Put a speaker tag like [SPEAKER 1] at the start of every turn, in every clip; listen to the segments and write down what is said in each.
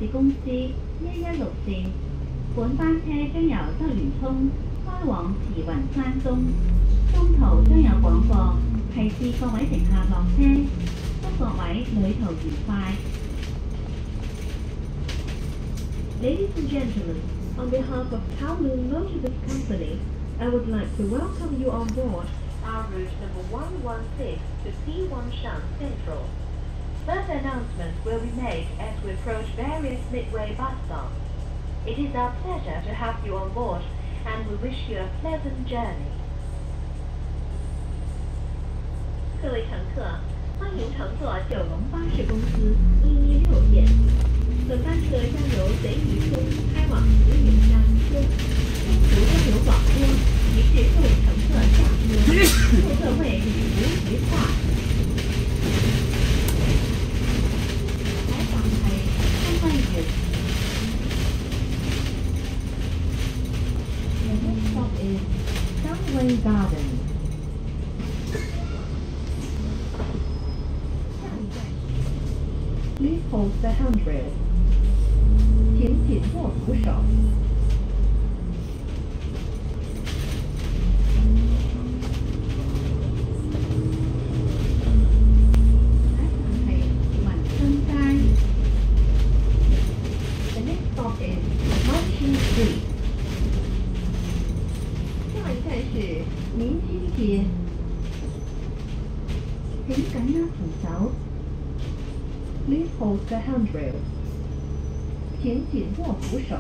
[SPEAKER 1] 公司116線，本班車將由德聯通開往慈雲山東，中途將有廣播提示各位乘客落車，祝各位旅途愉快。
[SPEAKER 2] Ladies and gentlemen, on behalf of Kowloon Motor Company, I would like to welcome you on board our route number 116 to Xiwanshan Central. Further announcements will be made as we approach various midway bus stops. It is our pleasure to have you on board, and we wish you a pleasant journey. 各位乘客，欢迎乘坐九龙巴士公司116线。本班车将由贼鱼村开往慈云山东，中途将有广播提示各位乘客下车，祝各位旅途愉快。采访係參觀員。The next stop is Sunway Garden. 下一站 Please hold the handrail. 请紧握扶手。下一站係民生街。The next stop is Martin Street. 下一站是明星街。請緊握扶手。Please hold the handrail. 请紧握扶手。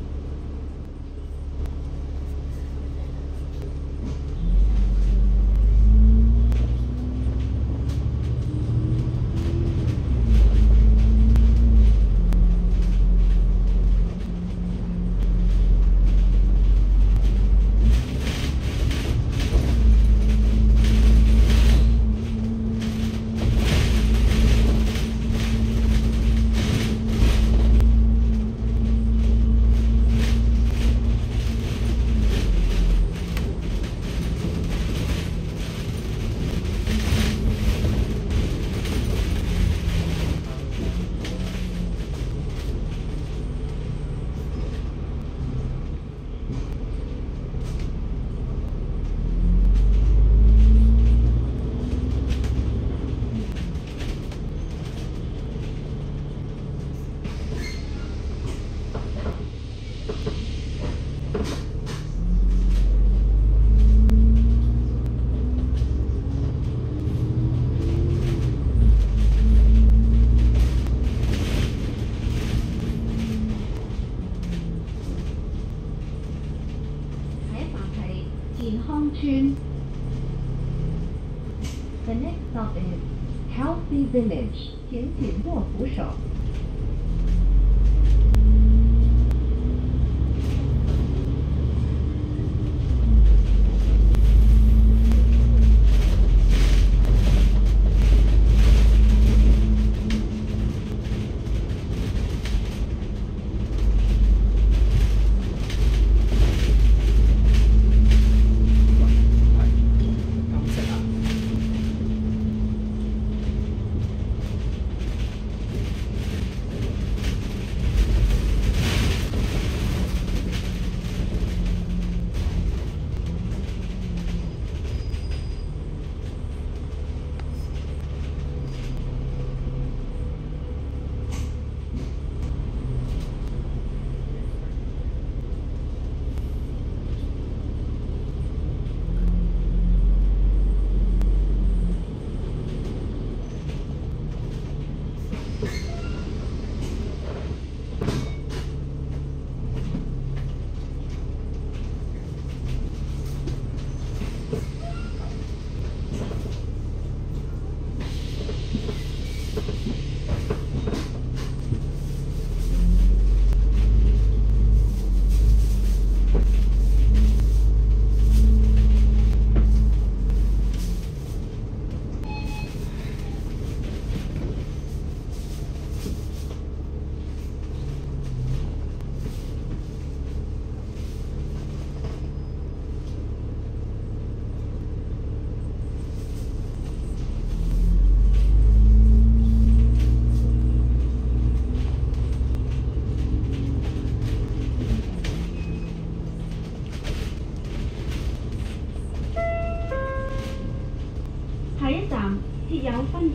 [SPEAKER 2] 健康村。The next stop is Healthy Village. 请紧握扶手。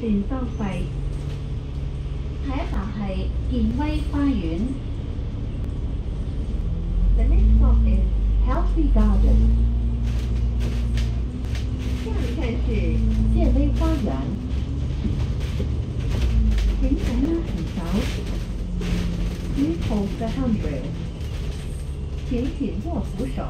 [SPEAKER 1] 段收費。下一站係健威花園。
[SPEAKER 2] The next stop is Healthy Garden. 下一站是健威花园。
[SPEAKER 1] 請緊握扶手，
[SPEAKER 2] Please hold the handrail. 请紧握扶手。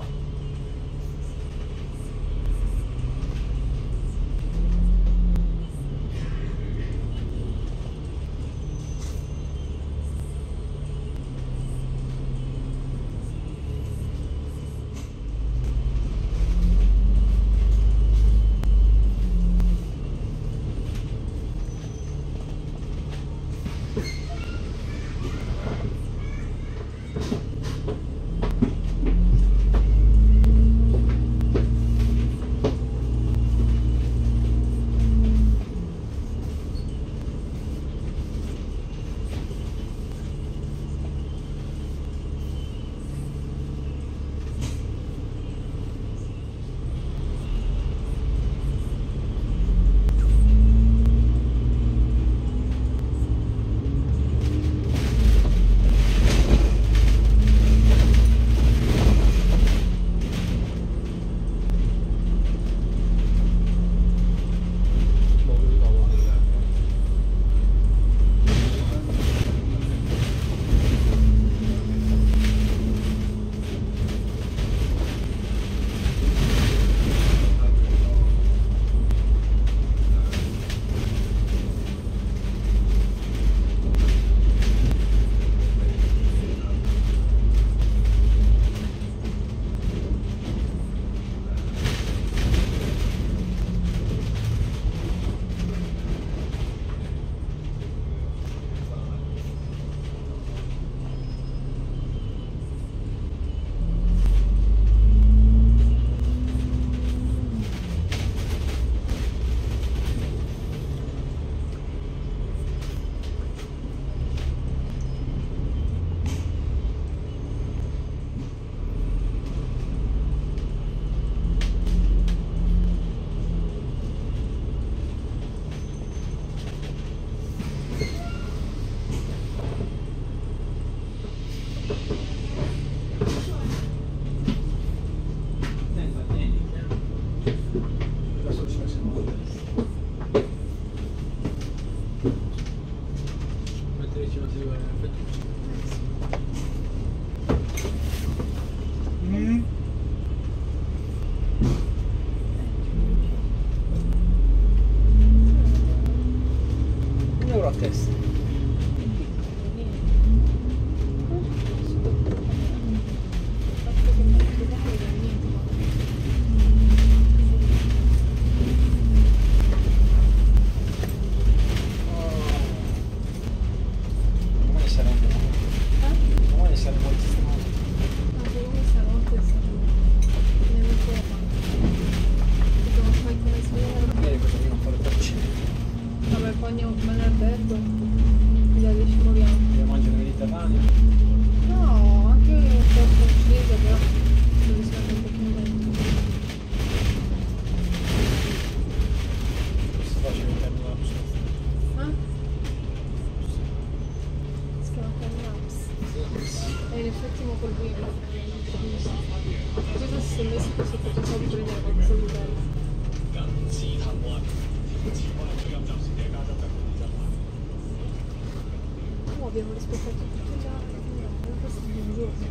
[SPEAKER 3] Abbiamo rispettato tutto già, no, forse di un giorno.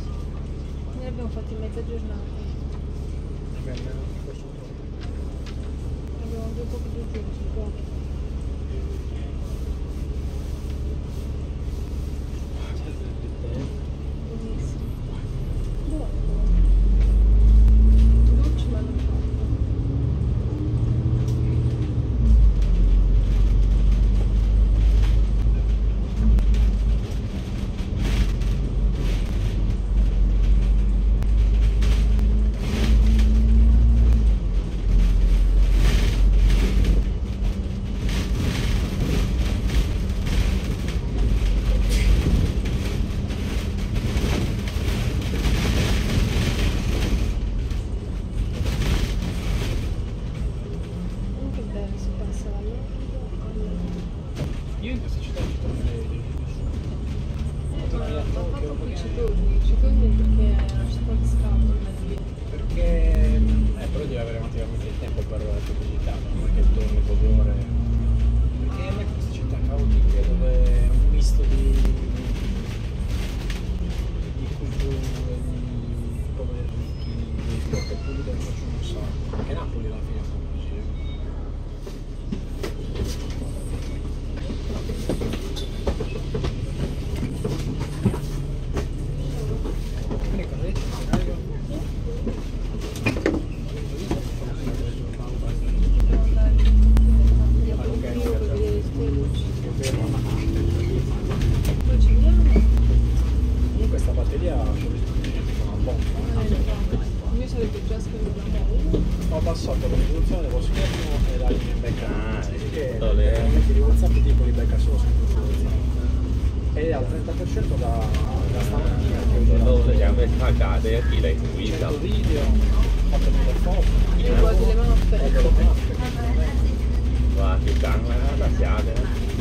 [SPEAKER 3] Noi abbiamo fatto in mezza giornata. Abbiamo due pochi giorni, pochi. Buonissimo. Buono. Dolce ma non troppo. Ma fa troppo cicloni perché è una città di scavo,
[SPEAKER 4] Perché però devi avere materialmente il tempo per la pubblicità, non è che torni poche ore. Perché a me queste città caotiche dove è un misto di culture, di poveri ricchi, di sporche pulite, non faccio un sacco. Anche Napoli alla fine fa così. Quindi cosa dici? Comunque sta batteria una bomba.
[SPEAKER 3] Io sarebbe già scritto
[SPEAKER 4] Ho abbassato la risoluzione dello schermo e la linea becca. Perché
[SPEAKER 5] le-
[SPEAKER 4] veramente di WhatsApp tipo li becca solo su risoluzione. E al 30% da stamattina che ho
[SPEAKER 5] đâu
[SPEAKER 4] usato
[SPEAKER 5] là giảm về pha cả đấy tỷ lệ của ý
[SPEAKER 4] 100
[SPEAKER 5] sao
[SPEAKER 4] video, ho fatto 1000 foto.
[SPEAKER 3] Io guardo le mappe.
[SPEAKER 4] Guardo le mappe, quindi
[SPEAKER 5] và kiểu trắng là xả đấy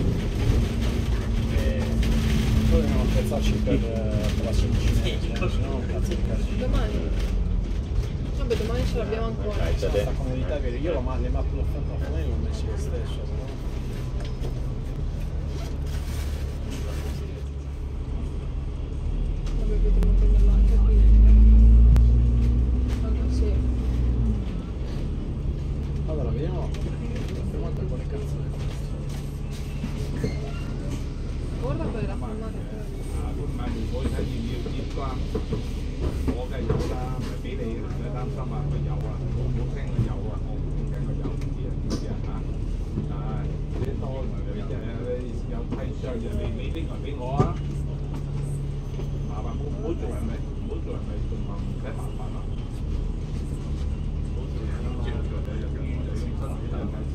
[SPEAKER 4] noi dobbiamo attrezzarci per la semplicità, se no cazzo di casino.
[SPEAKER 3] Domani. Vabbè, domani ce l'abbiamo ancora.
[SPEAKER 5] Dai,
[SPEAKER 4] Questa comodità che io le mappe l'ho fatta a me, l'ho messo lo stesso, se no.
[SPEAKER 3] Vabbè, potremmo prenderla anche qui. Anche sì.
[SPEAKER 4] Allora, vediamo per quale cazzo è questo.
[SPEAKER 3] Guarda quella la filmata.
[SPEAKER 6] 都唔係唔會睇要唔要接關，我梗係有啦，唔係俾你唔使擔心啊，佢有啊，我冇聽佢有啊，我冇聽佢有，唔知啊知唔知啊嚇？係你多來你真係有批章就你拎來俾我啊，麻煩唔好做係咪？唔好做係咪仲話唔使麻煩啊？唔好做嘢啊嘛，就用身體係咪死？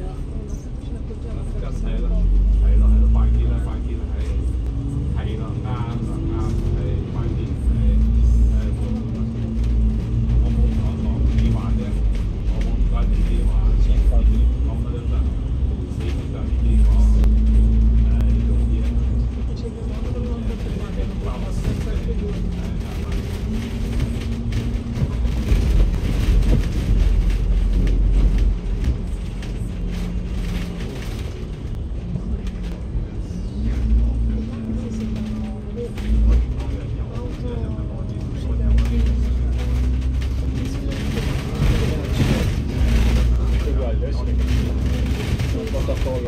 [SPEAKER 6] 真係咯，係咯，快啲啦，快啲啦，係咯，啱啦，啱，係快啲，我冇同我講你話啫，我冇唔該你話，講乜都得，你就呢啲講，用啲啊，
[SPEAKER 4] Uguale, adesso un protocollo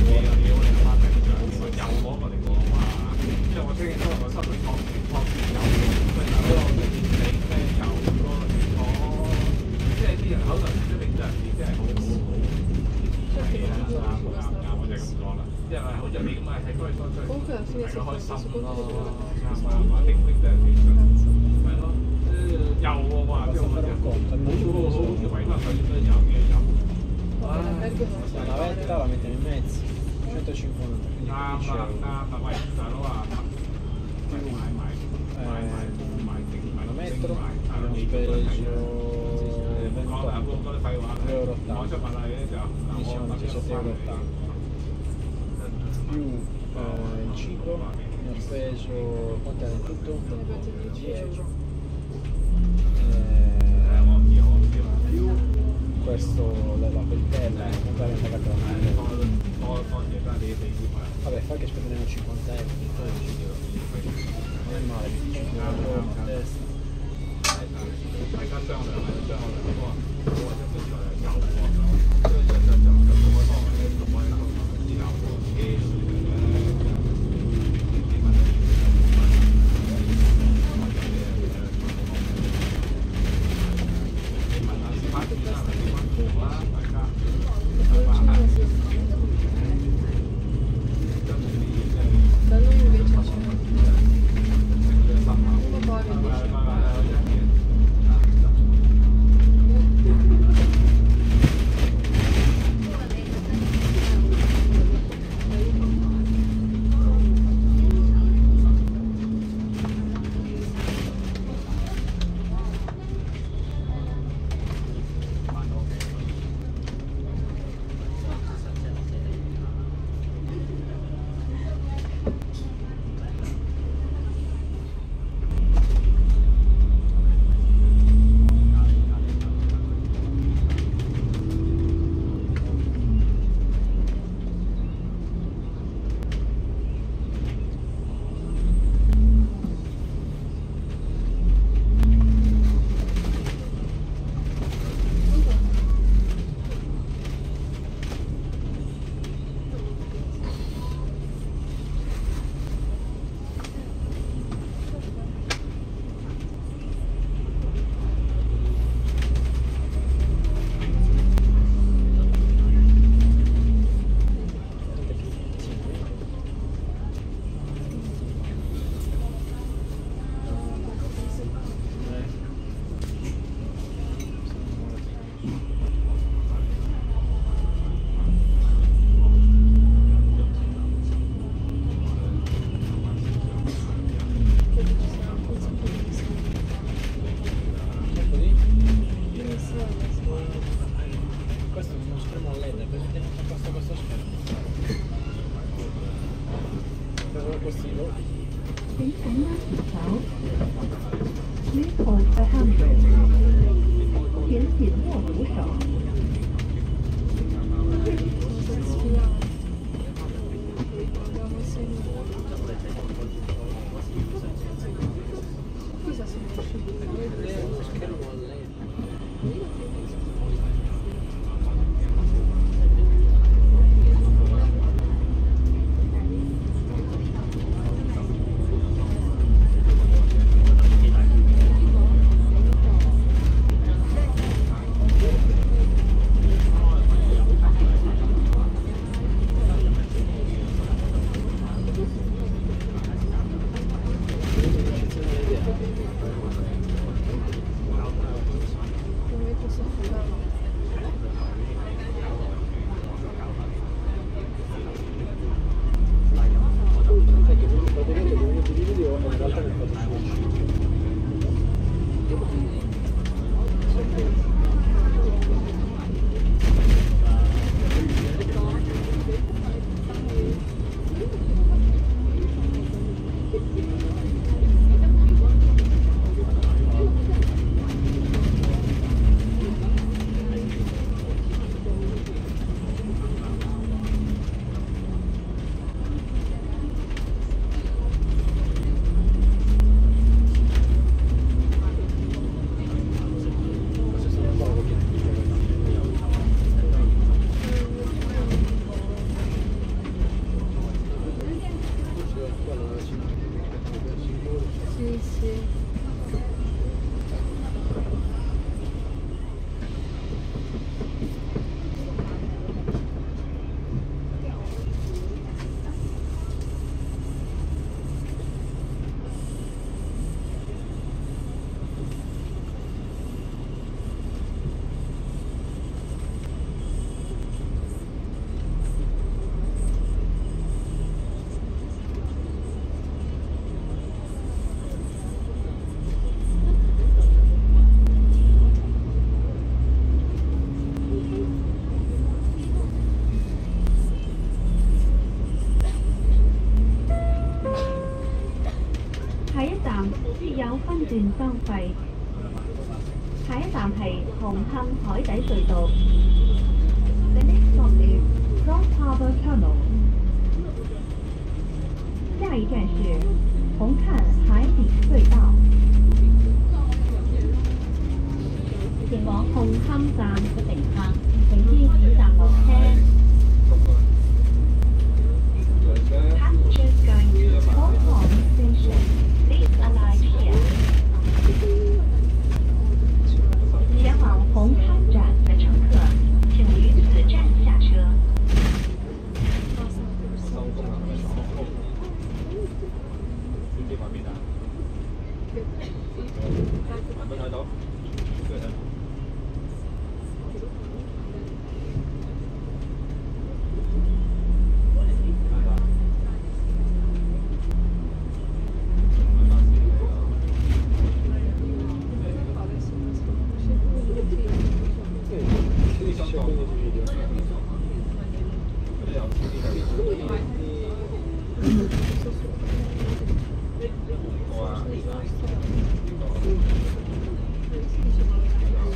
[SPEAKER 6] 有攞過嚟講話，因為我聽日都係我收佢確有，佢有個你咩有個我，即係啲人口頭出嚟真係真係好，係啊，啱，我就係咁講啦，因為好似你咁啊，睇開多出，
[SPEAKER 3] Comunque alla fine
[SPEAKER 6] 大
[SPEAKER 3] si
[SPEAKER 6] 家
[SPEAKER 3] fa
[SPEAKER 6] 開
[SPEAKER 3] lo
[SPEAKER 6] 心
[SPEAKER 3] stesso
[SPEAKER 6] 咯，
[SPEAKER 3] conto di
[SPEAKER 6] 啱啊，拎都係幾想，係咯，有喎話，即係我即係好似維他水都有嘅有。
[SPEAKER 3] Vabbè, l'albergo non lo so.
[SPEAKER 4] la navetta la mettiamo in mezzo, 150, quindi
[SPEAKER 6] 啱啦，
[SPEAKER 4] 15 euro.
[SPEAKER 6] 啱啦，喂，大佬啊，買定
[SPEAKER 4] 1 metro,
[SPEAKER 6] 買
[SPEAKER 4] abbiamo
[SPEAKER 6] 你
[SPEAKER 4] speso
[SPEAKER 6] 講啦，嗰啲廢話，
[SPEAKER 4] euro
[SPEAKER 6] 講出問題嘅就
[SPEAKER 4] quindi siamo 17,80 euro. Più il cibo, ne ho speso, quanto era in tutto? 10 euro. Più questo, la coltella, comunque abbiamo pagato la mano.
[SPEAKER 6] 多謝啦，你哋要買。
[SPEAKER 4] Vabbè, fa che spenderemo 50 euro, 12 euro. Non è male, 25 euro a testa.
[SPEAKER 6] 大家商量下，商量嗰個，我話一般就係有喎，所以就咁我當為咧，咁我喺度之後個車你問下司法先啦，你問我啦，大家係嘛？
[SPEAKER 3] Da noi invece c'è uno poi mi dice
[SPEAKER 1] 拱拉扶手，Please hold the handrail， 请紧握扶手。下一站必有分段收費。下一站係紅磡海底隧道。The next stop is Cross Harbour Tunnel。下一站是紅磡海底隧道。前往紅磡站嘅乘客，請於此站落車。Passengers going to Hong Station, please alight here. 前往红磡站的乘客，请于此站下车。
[SPEAKER 5] 睇到？哇！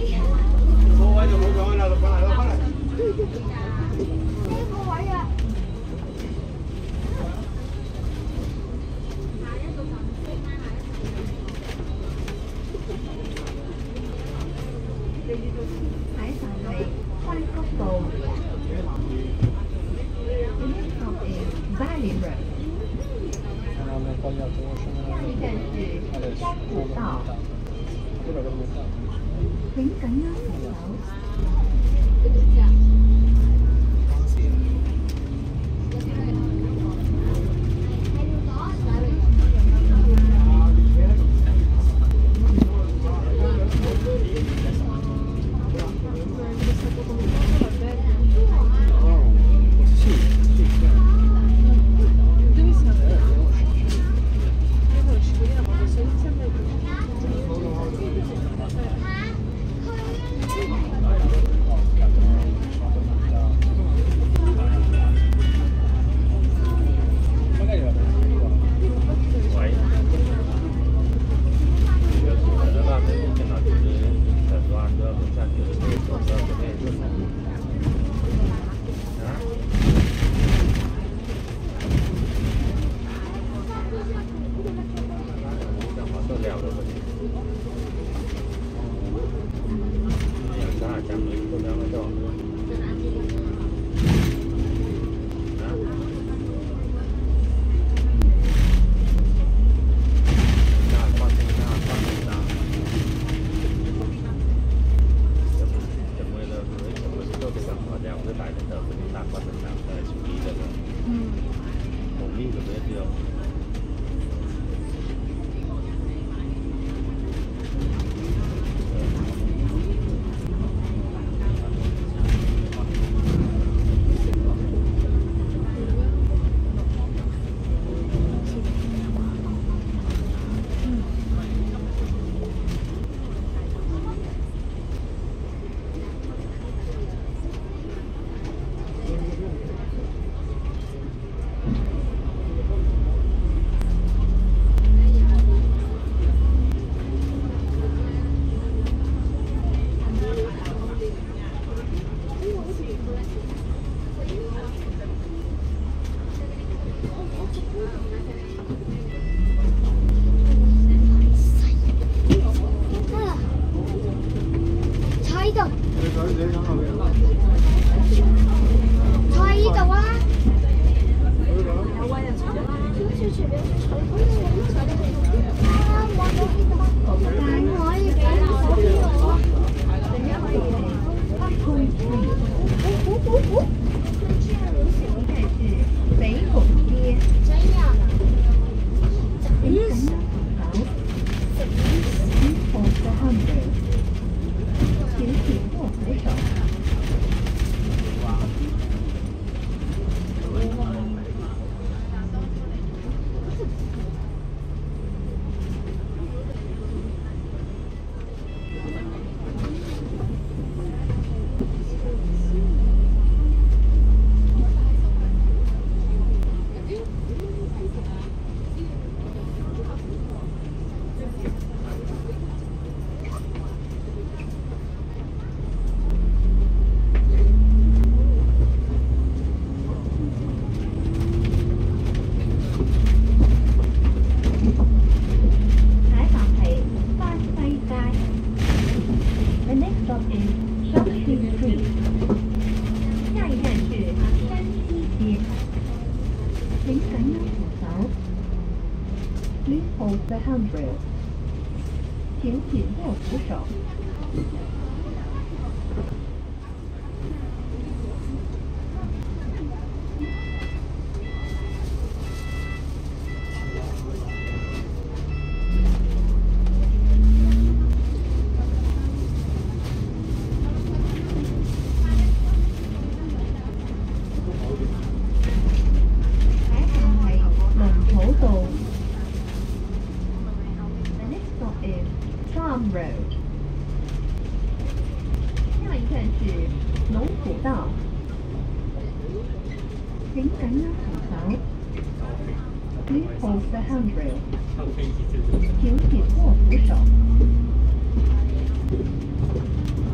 [SPEAKER 6] 冇位就冇咗啦，翻嚟啦，翻嚟。
[SPEAKER 3] 呢個位啊！
[SPEAKER 1] 喺站尾關谷道 The next stop is Valley Road. 下一站是山谷道，請緊握扶手。Please hold the handrail. 请紧握扶手。Road， 下一站是龙虎道，请紧握扶手。Please hold the handrail， 请紧握扶手。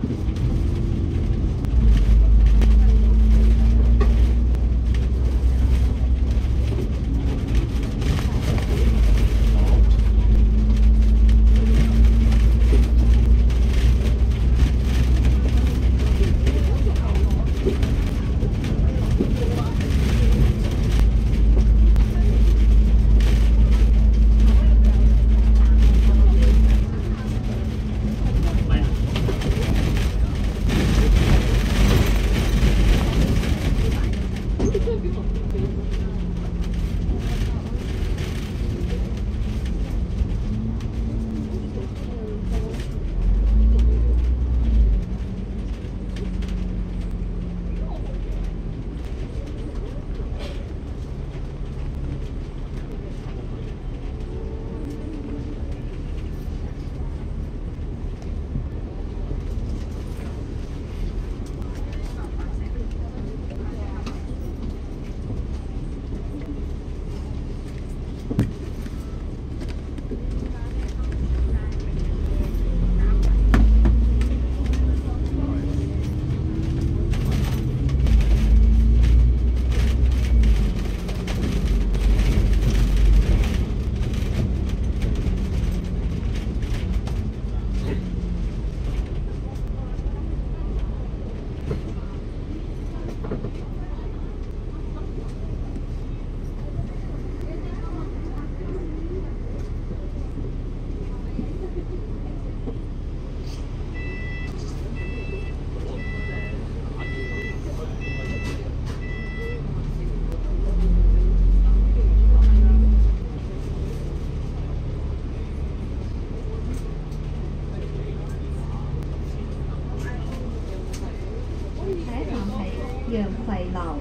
[SPEAKER 2] loud.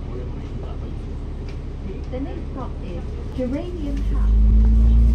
[SPEAKER 2] The next stop is Geranium House.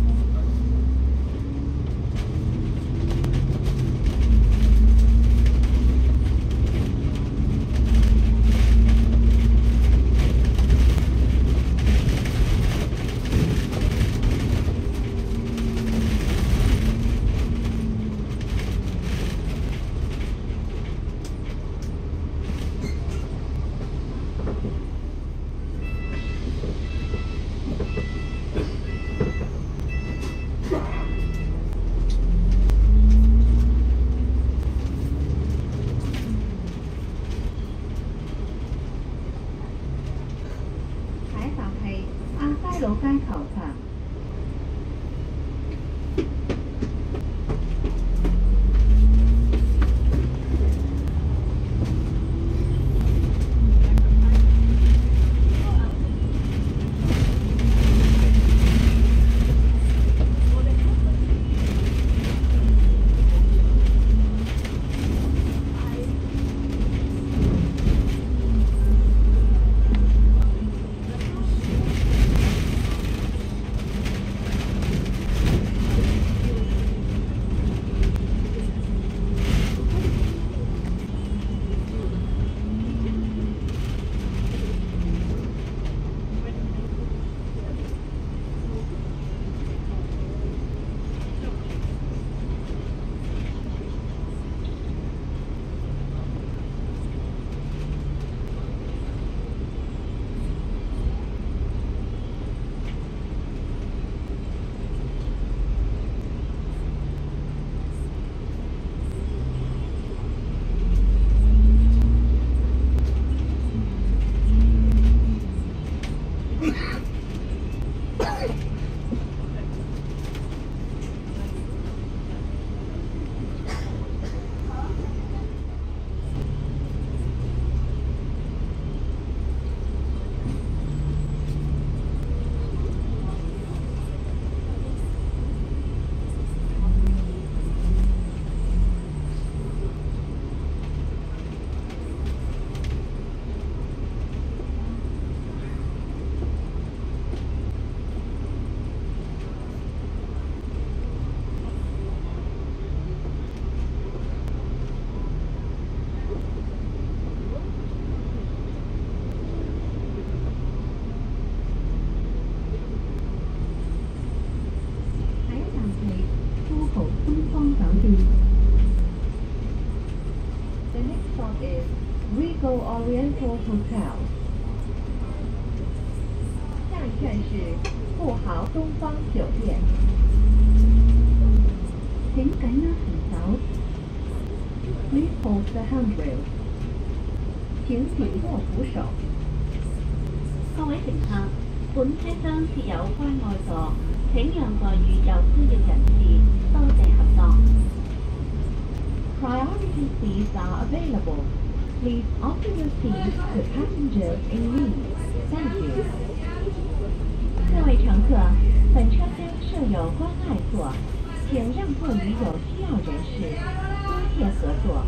[SPEAKER 2] The next stop is Regal Oriental Hotel. 下一站是富豪东方酒店。
[SPEAKER 1] 請緊握扶手，
[SPEAKER 2] Please hold the handrail. 請緊握扶手。
[SPEAKER 1] 各位乘客，本車廂設有關愛座，請讓座與有需要人士，多謝合作。
[SPEAKER 2] Priority seats are available. Please offer your seat to passengers in need. Thank you.
[SPEAKER 1] 各位乘客，本车厢设有关爱座，请让座于有需要人士，多谢合作。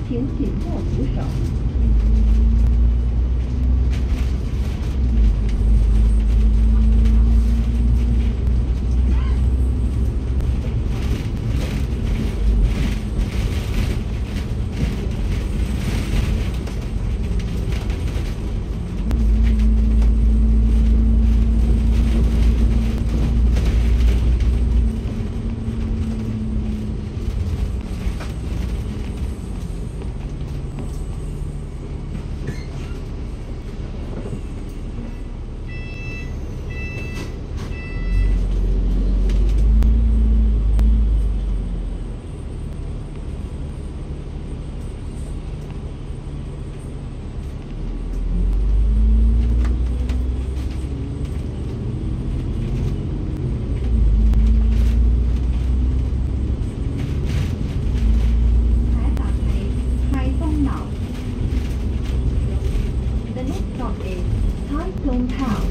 [SPEAKER 2] 请紧握扶手。The next stop is 台中 Town。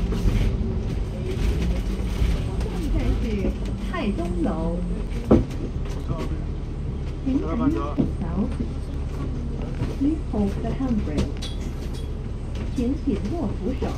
[SPEAKER 2] 下一站是泰东楼。请紧握扶手。Please hold the handrail。请紧握扶手。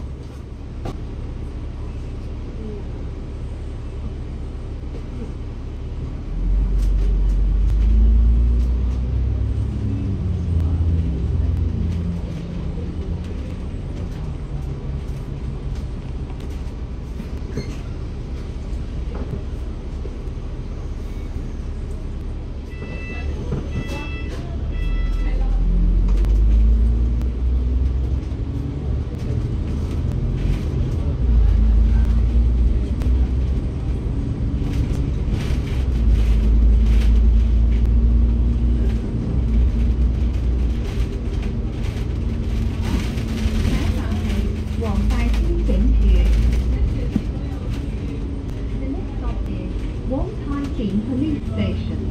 [SPEAKER 2] 往大兴景区。The next stop is 王台景 Police Station。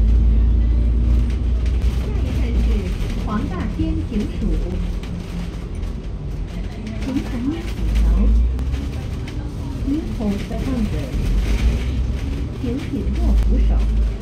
[SPEAKER 2] 下一站是黄大仙警署。请紧握扶手。Please hold the handrail。请紧握扶手。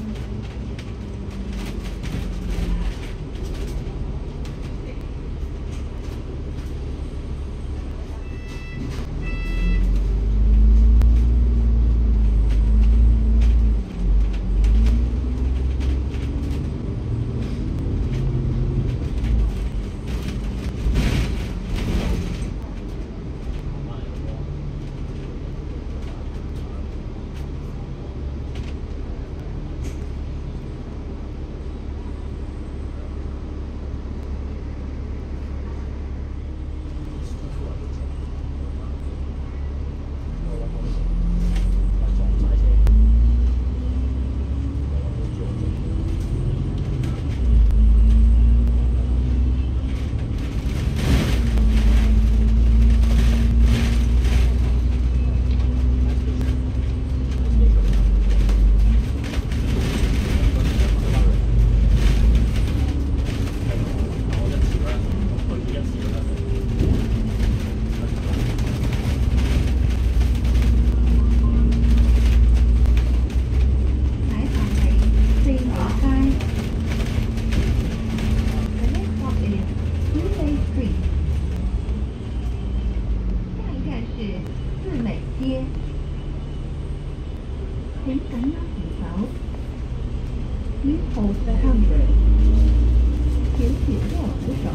[SPEAKER 2] 请紧握扶手。Please hold the handrail。请紧握扶手。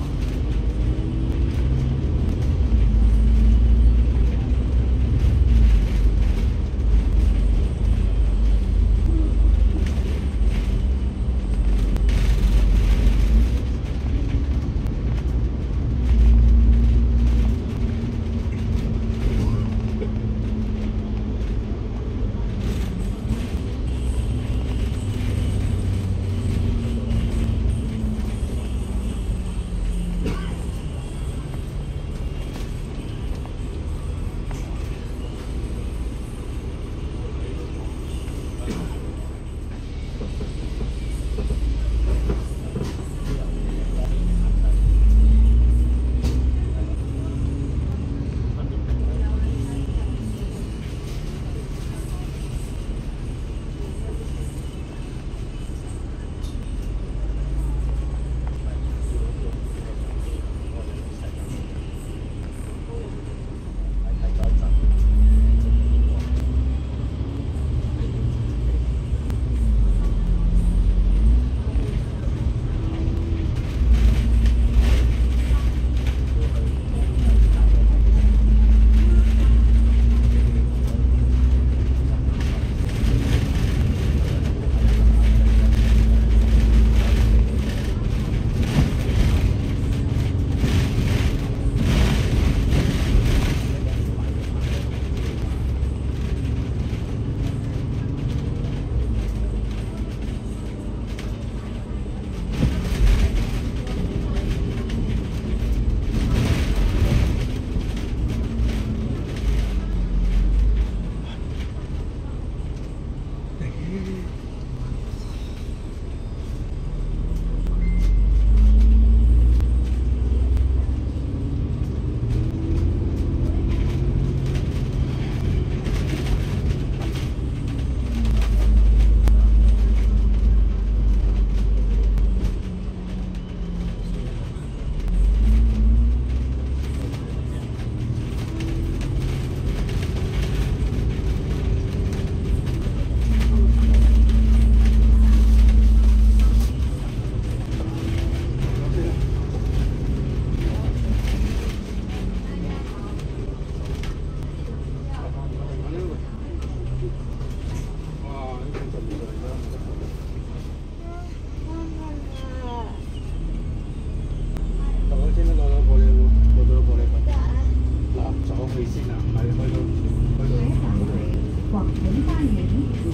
[SPEAKER 1] 文化园遗址。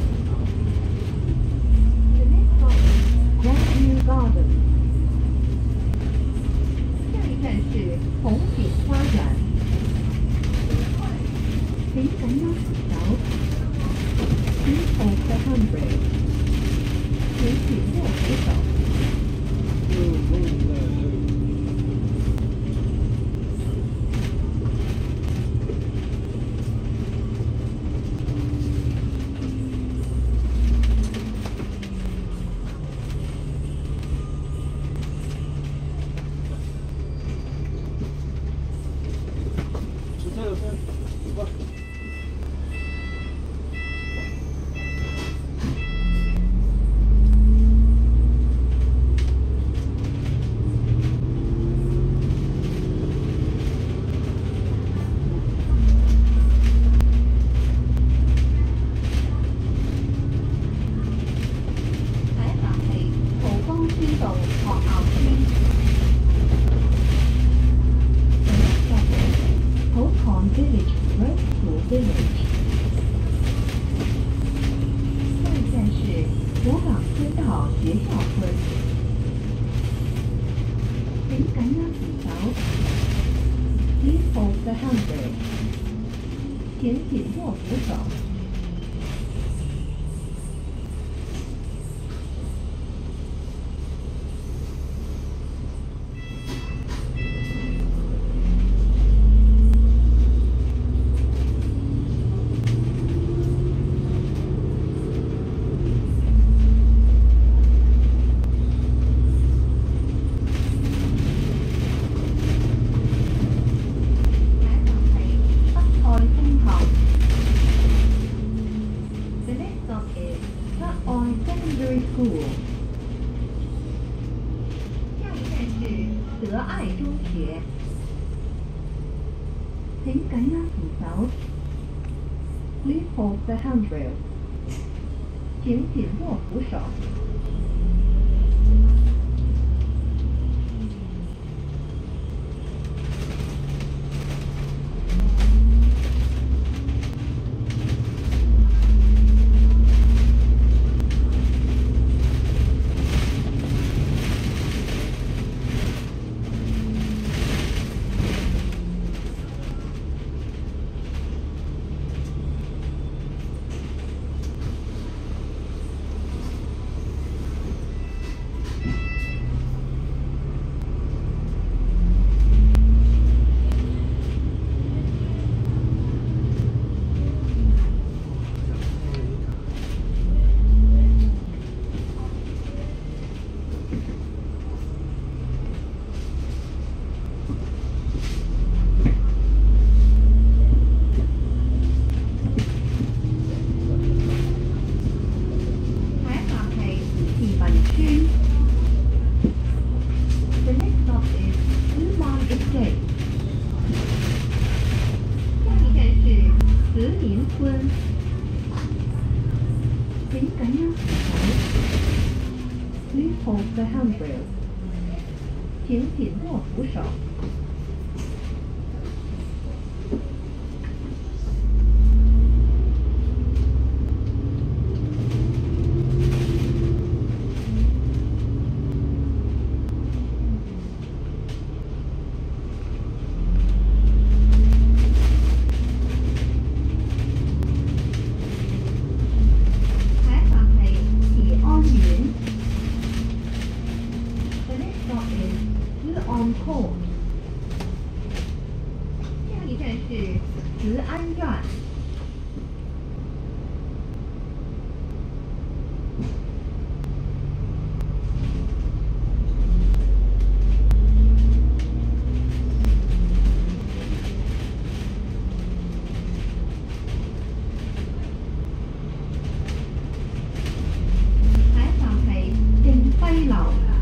[SPEAKER 2] The next stop is Grandview Garden.
[SPEAKER 1] 下一站是红景花园。请赶往此桥。Bridge of the Hundred。请紧握扶手。
[SPEAKER 2] Village Road School Village。下一站是火港街道学校村。请赶往此桥。Bridge of the Hundred。请紧握扶手。 Secondary School。下一站是德爱中学。请赶往此桥。Bridge of the Hundred。请紧握扶手。 The next stop is Lumon Estate。下一站是慈林村。请赶往此桥。Bridge of the Hundred。请紧握扶手。 On Court。下一站是慈安苑。海旁係正輝樓。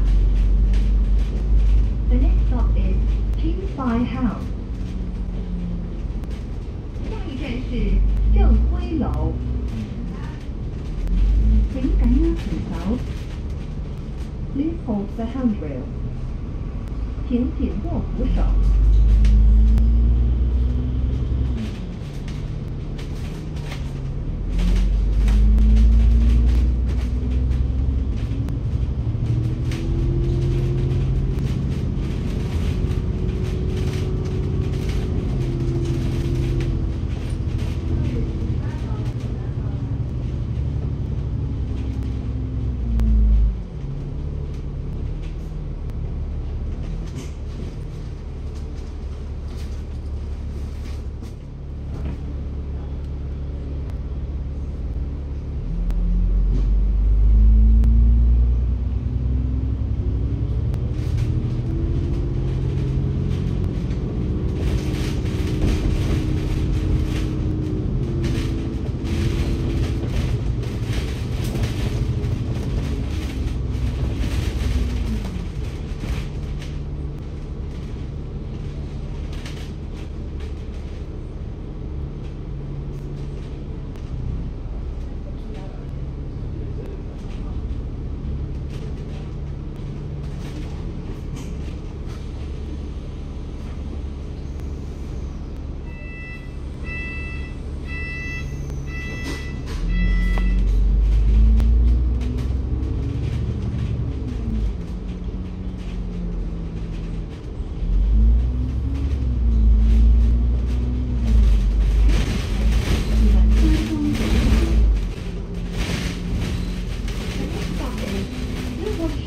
[SPEAKER 2] The next stop is Kingfy House。下一站是正辉楼。请赶往此桥。Bridge of the Hundred。请紧握扶手。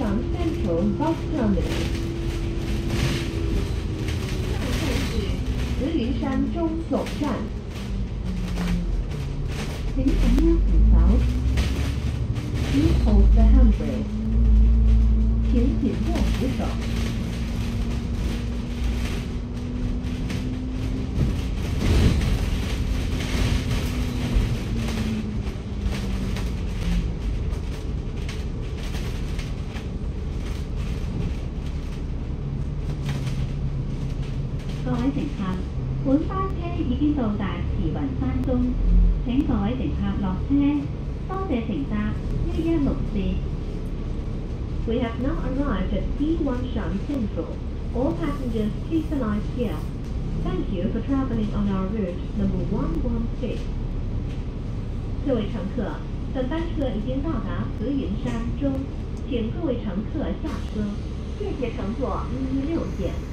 [SPEAKER 2] Shan Central Bus Terminal. 下站是慈云山中总站。
[SPEAKER 1] 请紧握扶手，
[SPEAKER 2] Please hold the handrail. 请紧握扶手。
[SPEAKER 1] 各位乘客，本班車已經到達慈雲山中，請各位乘客落車，多謝乘搭1164線。
[SPEAKER 2] We have now arrived at Xiwanshan Central. All passengers please alight here. Thank you for traveling on our route number 116. 各位乘客，本班车已经到达慈云山中，请各位乘客下车。谢谢乘坐116线。